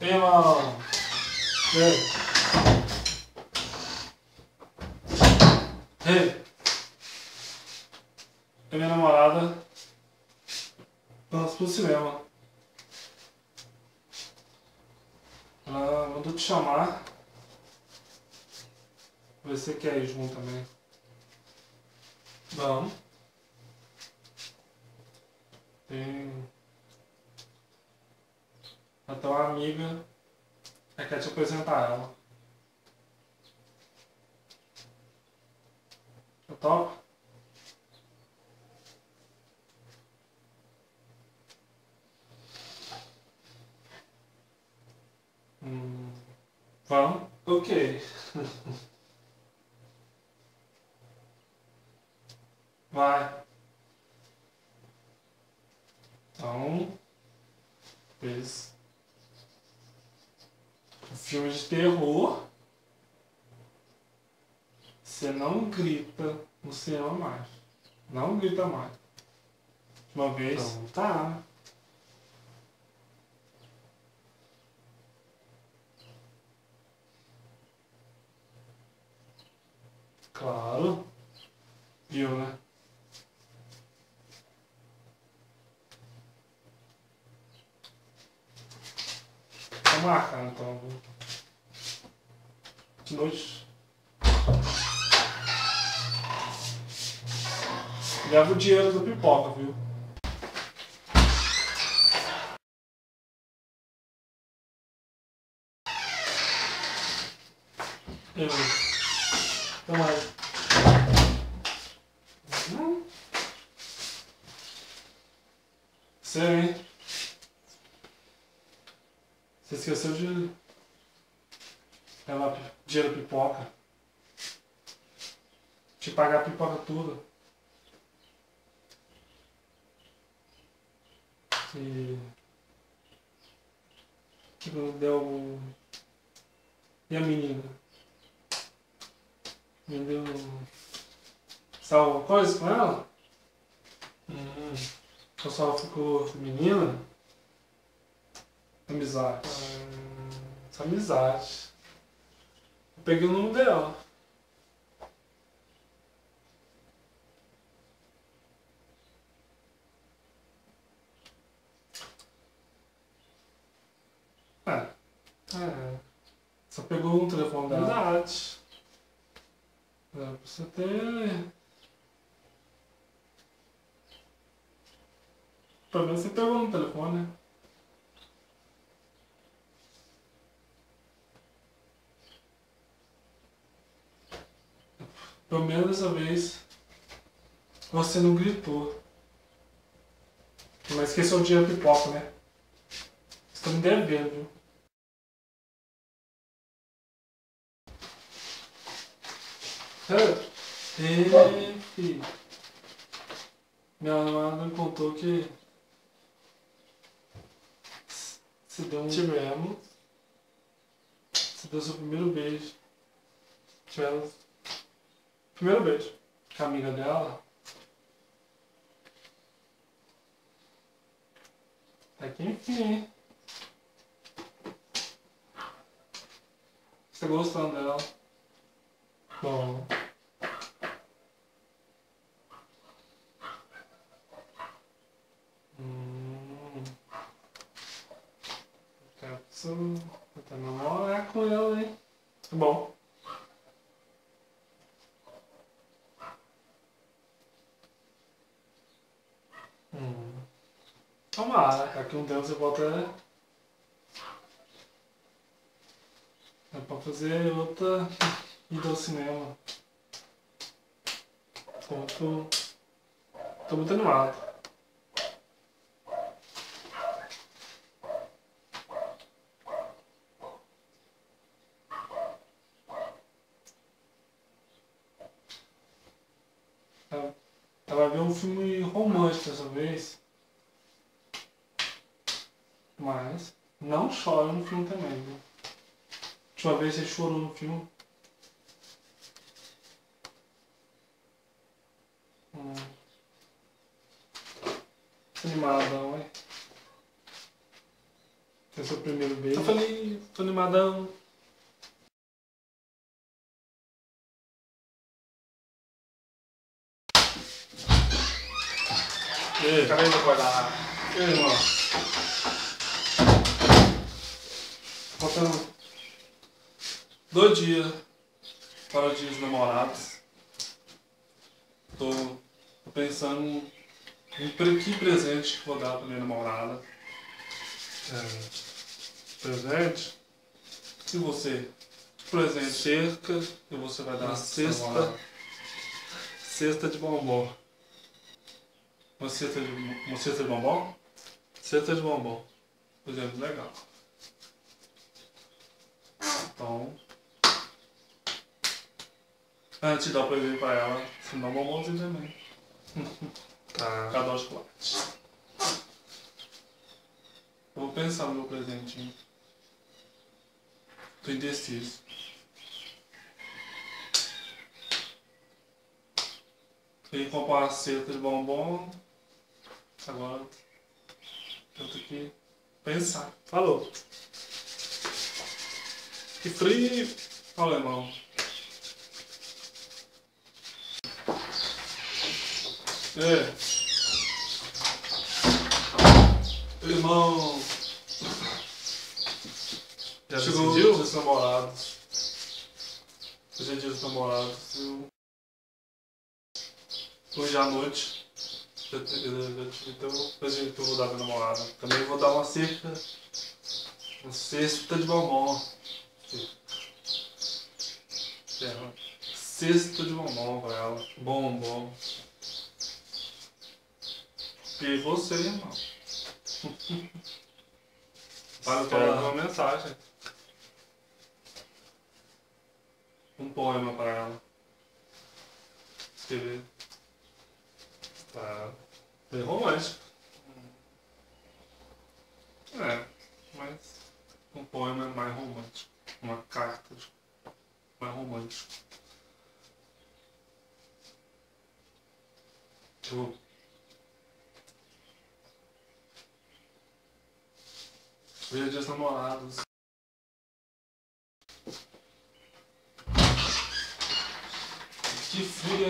Ei, mano. Ei. Ei. A minha namorada. Vamos pro cinema. Ela mandou te chamar. Ver se você quer ir junto também. Vamos. Tem. Até uma amiga. Quer te apresentar ela. Eu topo? Vamos? Ok. Vai. Então, fez um filme de terror. Você não grita no cinema mais. Não grita mais. Uma vez. Então tá. Claro. Viu, né? Tá marcando então. De noite. Leva o dinheiro do pipoca, viu? Toma aí. Você, hein? Você esqueceu de levar dinheiro pipoca. Te pagar a pipoca tudo. E não deu. E a menina? Me deu. Sabe alguma coisa com ela? Eu só ficou menina? Amizade. Essa amizade. Eu peguei o número dela. Só pegou um telefone dela. Verdade. Pra você ter. Pelo menos você pegou no telefone, né? Pelo menos dessa vez você não gritou. Mas esqueceu o dinheiro pipoca, né? Você tá me devendo, viu? Ei, filho. Minha namorada me contou que você deu Tivemos. Você deu seu primeiro beijo. Tivemos. Primeiro beijo. Com a amiga dela. Até que enfim, hein? Você tá gostando dela? Bom. Quero até namorar com ela, hein? Tá bom. Tomara. Daqui um tempo você volta. É pra fazer outra ida ao cinema. Então, tô muito animado. Ela vai ver um filme romântico dessa vez. Mas não chora no filme também, viu? Última vez você chorou no filme. Animadão, hein? Esse é seu primeiro beijo. Tô feliz, tô animadão. E Acabei de acordar. aí, irmão? Faltando 2 dias para o dia dos namorados. Tô pensando em que presente que vou dar pra minha namorada. Presente? E você? Que presente Cerca, que você vai dar uma pra sua namorada? cesta de bombom. Uma cesta de bombom? Cesta de bombom. Por exemplo, legal. Então, antes de dar o presente pra ela, você dá um bombonzinho também. Tá. Cada chocolate. Eu vou pensar no meu presentinho. Tô indeciso. Tem que comprar uma cesta de bombom. Agora eu tenho que pensar. Falou. Que frio! Olha, irmão. Irmão. Já Chegou o dia decidiu? dos namorados. Hoje é dia dos namorados. Hoje à noite. Eu tive até o presente que eu vou dar pra minha namorada. Também vou dar uma cesta. Uma cesta de bombom. Cesta de bombom pra ela. Bombom. E você, irmão? Para Espera falar uma mensagem. um poema pra ela. Escrever. Tá. Bem romântico. É, mas um poema é mais romântico. Uma carta mais romântico. Tipo, hoje é dia dos namorados. Que fria.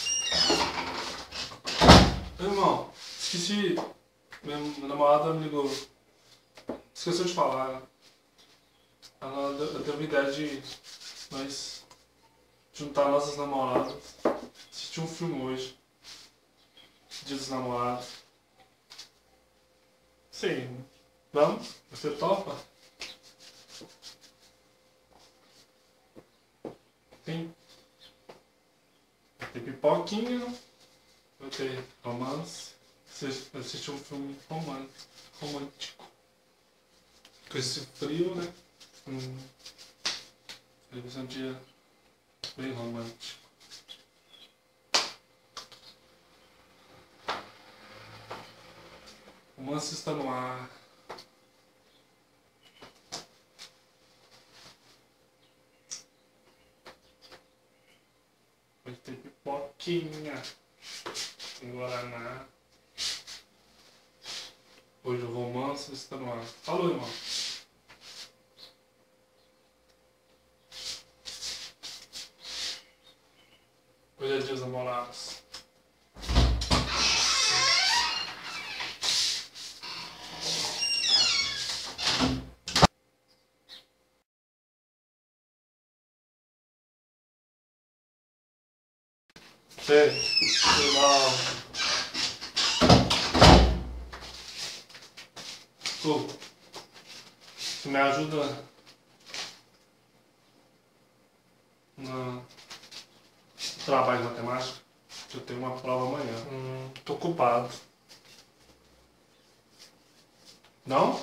Irmão, esqueci. Minha namorada me ligou. Esqueceu de falar. Ela deu uma ideia de nós juntar nossas namoradas. Assistir um filme hoje. Dia dos namorados. Sim. Vamos? Você topa? Sim. Tem pipoquinha. Vai ter romance. Assistir um filme romântico. Com esse frio, né? Vai ser um dia bem romântico. O romance está no ar. Vai ter pipoquinha. Tem guaraná. Hoje o romance está no ar. Falou, irmão. Hoje é dia dos namorados. Sei. Irmão. Tu, você me ajuda no trabalho de matemática? Eu tenho uma prova amanhã. Tô ocupado. Não?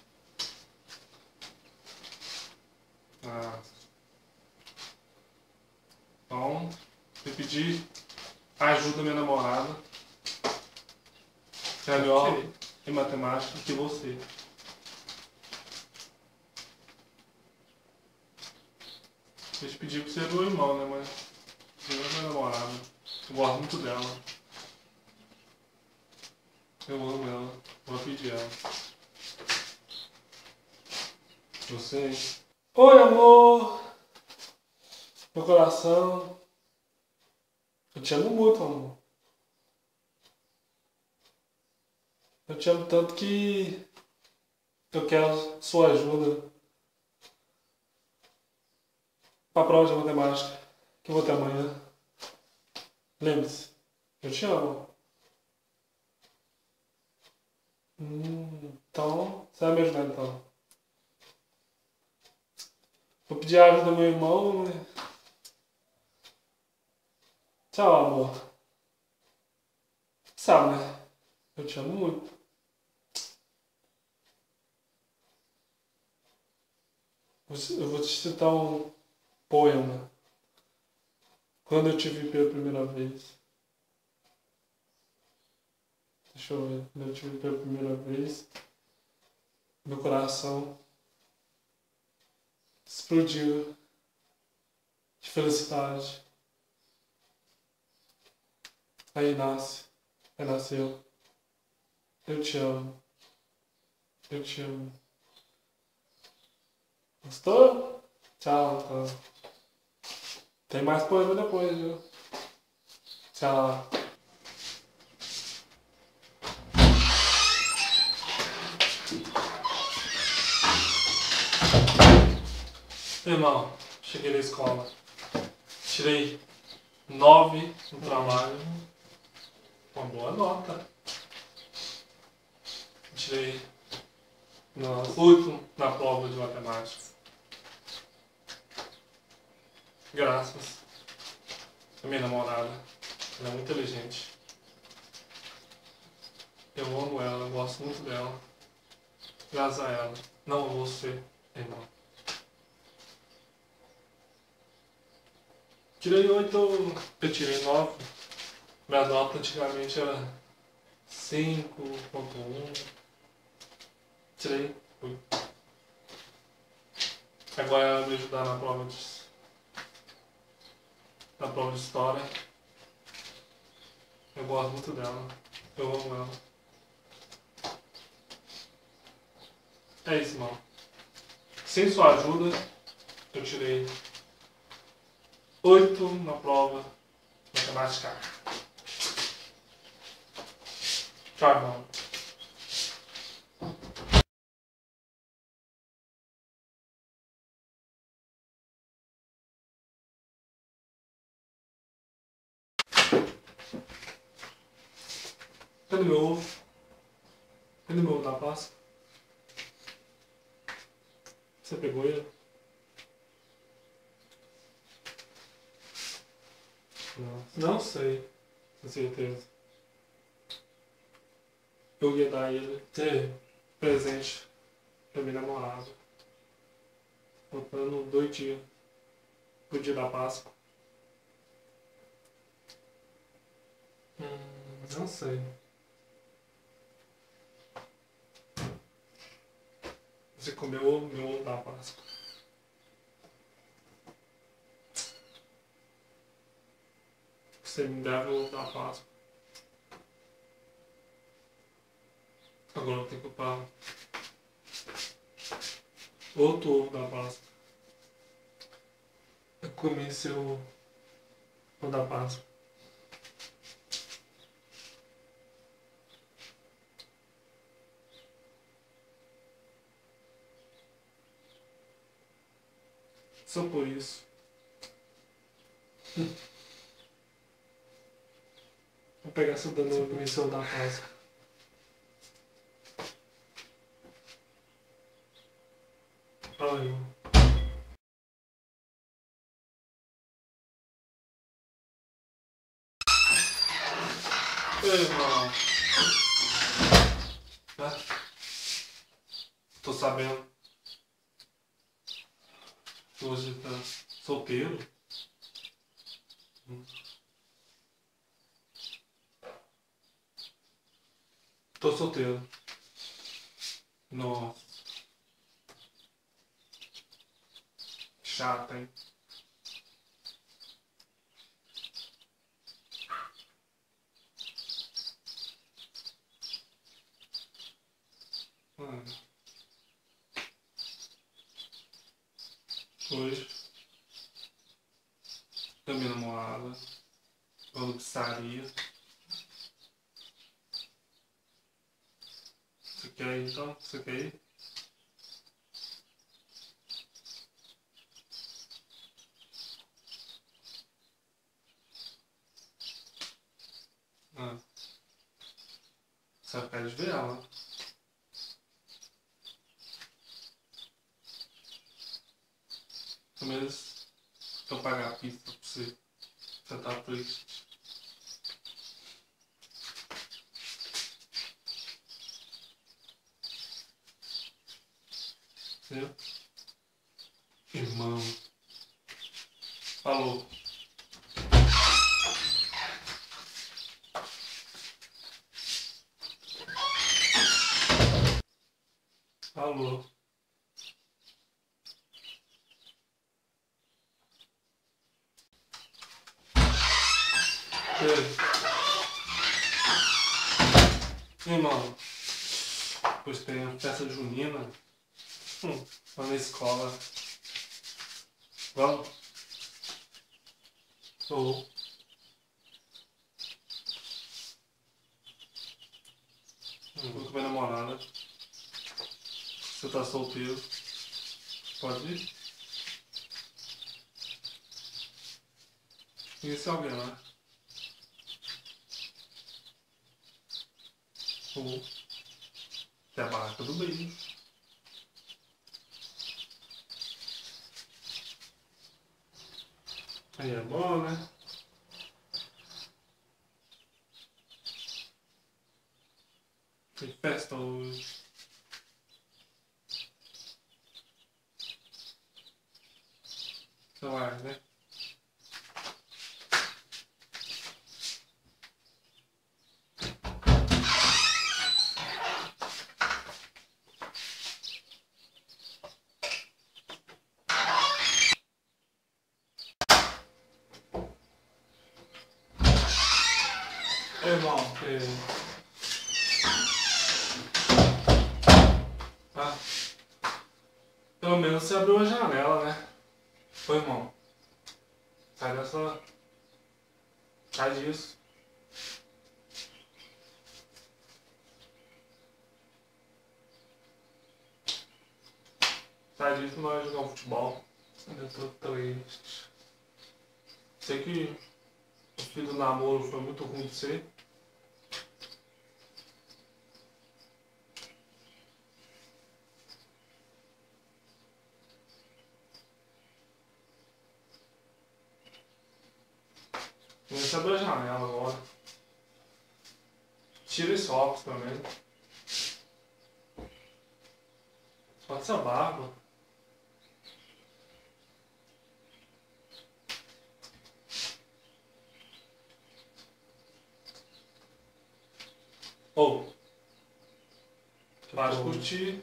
Ah. Então, eu pedi ajuda à minha namorada. É melhor Ok. em matemática que você. Eu te pedi pra ser meu irmão, né? Mas você não é minha namorada. Eu gosto muito dela. Eu amo ela. Vou pedir ela. Você. Oi, amor! Meu coração. Eu te amo muito, amor. Eu te amo tanto que eu quero sua ajuda pra prova de matemática que eu vou ter amanhã. Lembre-se, eu te amo. Então, você vai me ajudar então. Vou pedir a ajuda do meu irmão. Tchau, amor. Sabe, né? Eu te amo muito. Eu vou te citar um poema. Quando eu te vi pela primeira vez. Deixa eu ver. Quando eu te vi pela primeira vez, meu coração explodiu de felicidade. Aí nasce. Aí nasceu. Eu te amo. Eu te amo. Gostou? Tchau, então. Tem mais poema depois, viu? Tchau. Irmão, cheguei na escola. Tirei 9 no trabalho. Uma boa nota. Tirei Nossa. 8 na prova de matemática. Graças à minha namorada. Ela é muito inteligente. Eu amo ela, eu gosto muito dela. Graças a ela. Não a você, irmão. Tirei 8, eu tirei 9. Minha nota antigamente era 5,1. Tirei 8. Agora ela vai me ajudar na prova de história. Eu gosto muito dela. Eu amo ela. É isso, irmão. Sem sua ajuda, eu tirei 8 na prova de matemática. Tchau, irmão. Cadê meu ovo? Cadê meu ovo da Páscoa? Você pegou ele? Não sei, com certeza. Eu ia dar ele de presente pra minha namorada. Faltando 2 dias pro dia da Páscoa. Não sei. Você comeu meu ovo da Páscoa. Você me deve o ovo da Páscoa. Agora eu tenho que comprar outro ovo da Páscoa. Eu comi seu ovo da Páscoa. Só por isso. Vou pegar seu dano e comer seu ovo da Páscoa. Fala aí. Ei, irmão. Tô sabendo que você tá solteiro. Tô solteiro. Nossa. Chata, hein? Mano. hoje com a minha namorada. Pela pizzaria. Você quer ir então? Você quer ir? Ah. Você vai ficar de ver ela. Pelo menos eu pagar a pizza pra você. Você tá triste. Entendeu? Irmão. Falou. Falou. Ei. Irmão. Depois tem a festa junina. Lá na escola. Vamos? Ou. Vou com minha namorada. Você tá solteiro. Pode ir? Conhece alguém lá? Ou. É a barraca do beijo. Aí é bom, né? Tem festa hoje. Você vai, né? Irmão, Ah, pelo menos você abriu a janela, né? foi, irmão. Sai dessa. Sai disso. Sai disso, nós vamos jogar um futebol. Eu tô triste. Sei que o fim do namoro foi muito ruim de você. Começa a abrir a janela agora. Tira esse óculos também. Pode ser a barba. Ou, para de curtir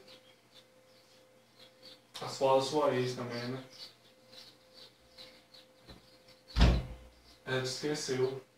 as fotos da sua ex também, né? Ela te esqueceu.